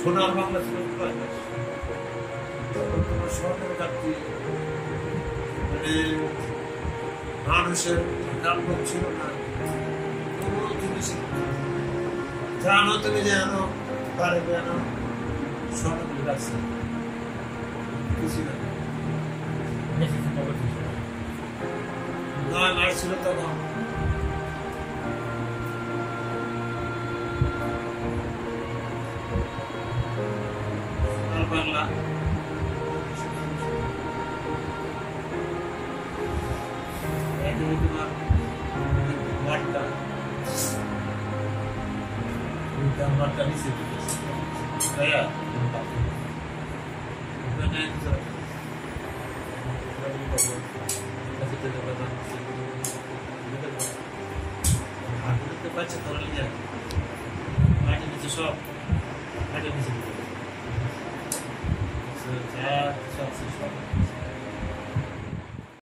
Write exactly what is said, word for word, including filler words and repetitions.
সোনার বাংলা ছিল উপন্যাস। তখন তোমার স্বর্ণের ঘাটতি, মানে মানুষের কাম্য ছিল না, কোনো জিনিস জানো তুমি জানো পারে জানো স্বর্ণগুলো রাখছে কিছু না। নয় মাস ছিল তখন বাংলা তোমার মাঠটা মাঠটা নিচে ভাইয়া বাচ্চা ধরে নিয়ে মাটির নিচে সব মাটির নিচে যা সব সব